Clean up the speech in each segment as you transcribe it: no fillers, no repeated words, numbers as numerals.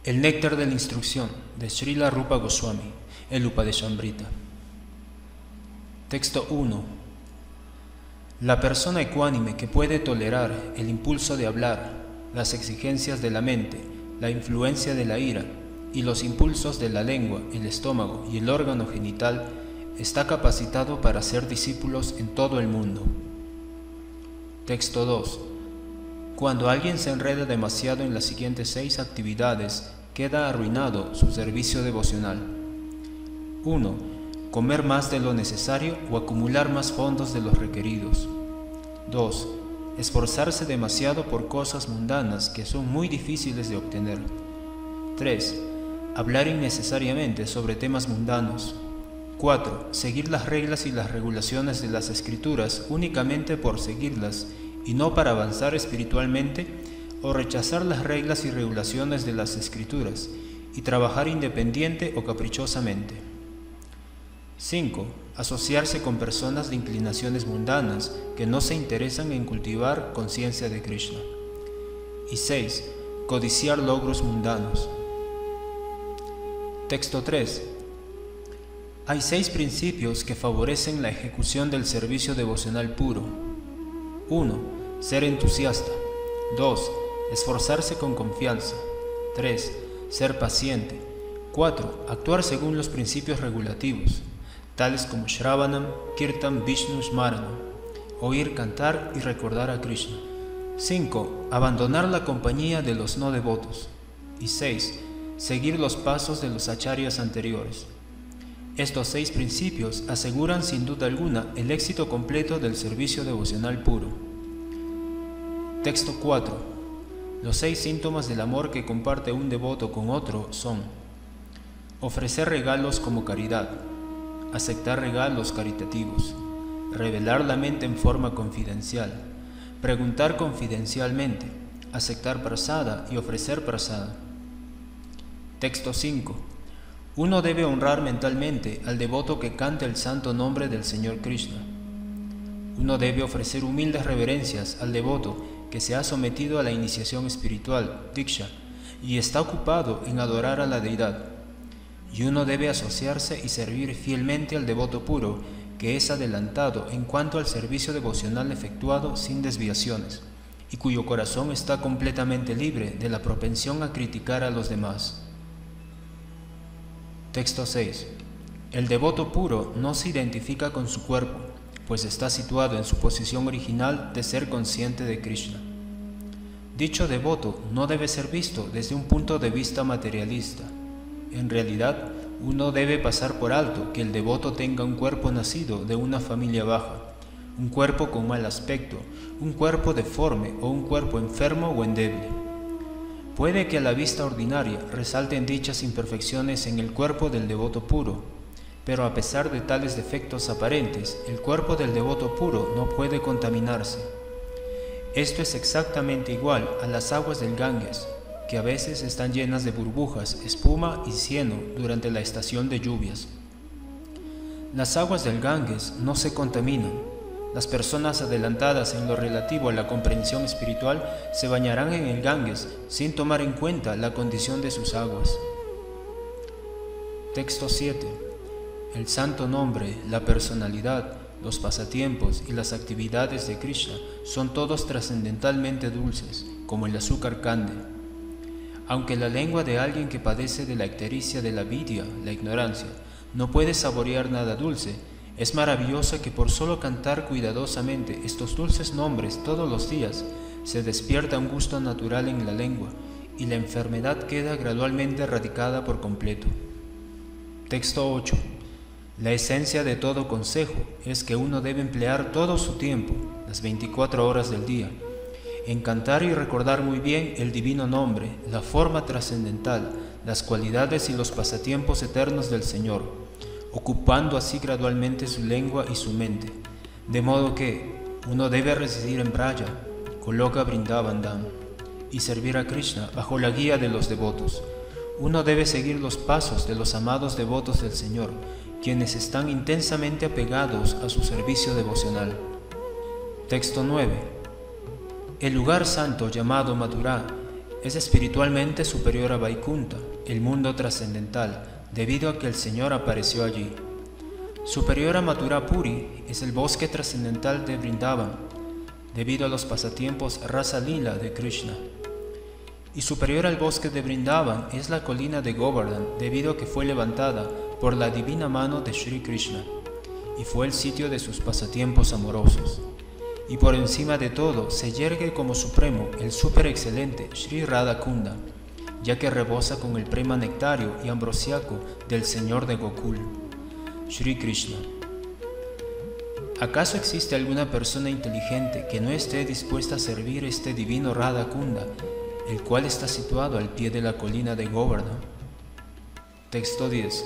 El néctar de la instrucción de Srila Rupa Goswami, el Upadeshamrita. Texto 1. La persona ecuánime que puede tolerar el impulso de hablar, las exigencias de la mente, la influencia de la ira y los impulsos de la lengua, el estómago y el órgano genital, está capacitado para ser discípulos en todo el mundo. Texto 2. Cuando alguien se enreda demasiado en las siguientes 6 actividades, queda arruinado su servicio devocional. 1. Comer más de lo necesario o acumular más fondos de los requeridos. 2. Esforzarse demasiado por cosas mundanas que son muy difíciles de obtener. 3. Hablar innecesariamente sobre temas mundanos. 4. Seguir las reglas y las regulaciones de las Escrituras únicamente por seguirlas y no para avanzar espiritualmente, o rechazar las reglas y regulaciones de las Escrituras y trabajar independiente o caprichosamente. 5. Asociarse con personas de inclinaciones mundanas que no se interesan en cultivar conciencia de Krishna. Y 6. Codiciar logros mundanos. Texto 3. Hay 6 principios que favorecen la ejecución del servicio devocional puro. 1. Ser entusiasta. 2. Esforzarse con confianza. 3. Ser paciente. 4. Actuar según los principios regulativos, tales como Shravanam, Kirtan, Vishnu, Smaranam, oír, cantar y recordar a Krishna. 5. Abandonar la compañía de los no devotos. Y 6. Seguir los pasos de los acharyas anteriores. Estos 6 principios aseguran sin duda alguna el éxito completo del servicio devocional puro. Texto 4. Los 6 síntomas del amor que comparte un devoto con otro son: ofrecer regalos como caridad, aceptar regalos caritativos, revelar la mente en forma confidencial, preguntar confidencialmente, aceptar prasada y ofrecer prasada. Texto 5. Uno debe honrar mentalmente al devoto que canta el santo nombre del Señor Krishna. Uno debe ofrecer humildes reverencias al devoto que se ha sometido a la iniciación espiritual, Diksha, y está ocupado en adorar a la deidad. Y uno debe asociarse y servir fielmente al devoto puro, que es adelantado en cuanto al servicio devocional efectuado sin desviaciones, y cuyo corazón está completamente libre de la propensión a criticar a los demás. Texto 6. El devoto puro no se identifica con su cuerpo, pues está situado en su posición original de ser consciente de Krishna. Dicho devoto no debe ser visto desde un punto de vista materialista. En realidad, uno debe pasar por alto que el devoto tenga un cuerpo nacido de una familia baja, un cuerpo con mal aspecto, un cuerpo deforme o un cuerpo enfermo o endeble. Puede que a la vista ordinaria resalten dichas imperfecciones en el cuerpo del devoto puro, pero a pesar de tales defectos aparentes, el cuerpo del devoto puro no puede contaminarse. Esto es exactamente igual a las aguas del Ganges, que a veces están llenas de burbujas, espuma y cieno durante la estación de lluvias. Las aguas del Ganges no se contaminan. Las personas adelantadas en lo relativo a la comprensión espiritual se bañarán en el Ganges sin tomar en cuenta la condición de sus aguas. Texto 7. El santo nombre, la personalidad, los pasatiempos y las actividades de Krishna son todos trascendentalmente dulces, como el azúcar cande. Aunque la lengua de alguien que padece de la ictericia de la vidya, la ignorancia, no puede saborear nada dulce, es maravilloso que por solo cantar cuidadosamente estos dulces nombres todos los días, se despierta un gusto natural en la lengua y la enfermedad queda gradualmente erradicada por completo. Texto 8. La esencia de todo consejo es que uno debe emplear todo su tiempo, las 24 horas del día, en cantar y recordar muy bien el divino nombre, la forma trascendental, las cualidades y los pasatiempos eternos del Señor, ocupando así gradualmente su lengua y su mente, de modo que uno debe residir en Braya, Goloka Vrindavan Dham, y servir a Krishna bajo la guía de los devotos. Uno debe seguir los pasos de los amados devotos del Señor, quienes están intensamente apegados a su servicio devocional. Texto 9. El lugar santo llamado Mathura Es espiritualmente superior a Vaikunta, el mundo trascendental, debido a que el Señor apareció allí. Superior a Mathura Puri es el bosque trascendental de Vrindavan, debido a los pasatiempos Rasa Lila de Krishna. Y superior al bosque de Vrindavan es la colina de Govardhan, debido a que fue levantada por la divina mano de Sri Krishna, y fue el sitio de sus pasatiempos amorosos. Y por encima de todo se yergue como supremo el súper excelente Sri Radha Kunda, ya que rebosa con el prema nectario y ambrosiaco del Señor de Gokul, Sri Krishna. ¿Acaso existe alguna persona inteligente que no esté dispuesta a servir este divino Radha Kunda, el cual está situado al pie de la colina de Govardhan? Texto 10.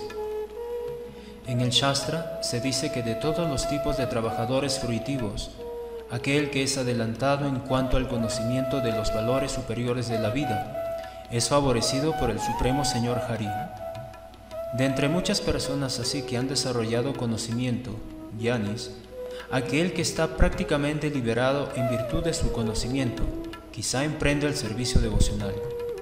En el Shastra se dice que de todos los tipos de trabajadores fruitivos, aquel que es adelantado en cuanto al conocimiento de los valores superiores de la vida es favorecido por el Supremo Señor Hari. De entre muchas personas así que han desarrollado conocimiento, gyanis, aquel que está prácticamente liberado en virtud de su conocimiento, quizá emprende el servicio devocional.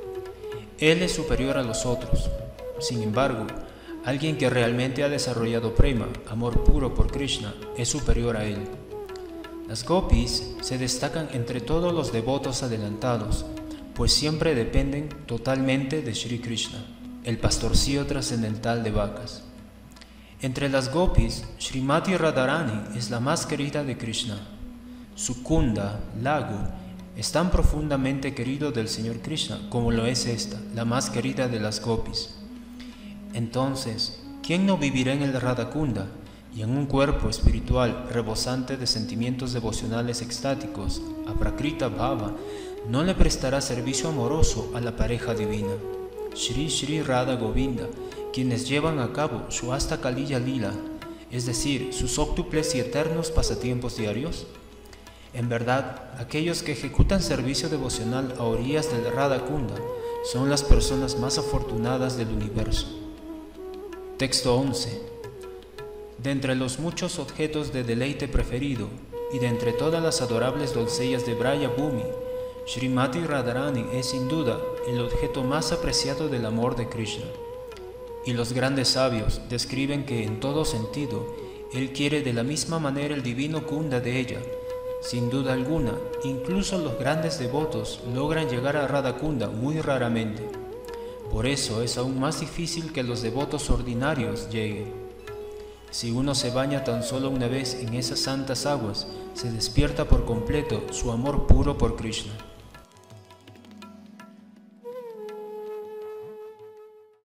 Él es superior a los otros. Sin embargo, alguien que realmente ha desarrollado prema, amor puro por Krishna, es superior a él. Las gopis se destacan entre todos los devotos adelantados, pues siempre dependen totalmente de Sri Krishna, el pastorcillo trascendental de vacas. Entre las gopis, Srimati Radharani es la más querida de Krishna. Su kunda, lago, es tan profundamente querido del Señor Krishna como lo es esta, la más querida de las gopis. Entonces, ¿quién no vivirá en el Radhakunda y en un cuerpo espiritual rebosante de sentimientos devocionales extáticos, a Prakrita Bhava, no le prestará servicio amoroso a la pareja divina, Shri Shri Radha Govinda, quienes llevan a cabo su Asta Kaliya Lila, es decir, sus óctuples y eternos pasatiempos diarios? En verdad, aquellos que ejecutan servicio devocional a orillas del Radhakunda son las personas más afortunadas del universo. Texto 11. De entre los muchos objetos de deleite preferido y de entre todas las adorables doncellas de Braya Bhumi, Srimati Radharani es sin duda el objeto más apreciado del amor de Krishna. Y los grandes sabios describen que en todo sentido, él quiere de la misma manera el divino Kunda de ella. Sin duda alguna, incluso los grandes devotos logran llegar a Radhakunda muy raramente. Por eso es aún más difícil que los devotos ordinarios lleguen. Si uno se baña tan solo una vez en esas santas aguas, se despierta por completo su amor puro por Krishna.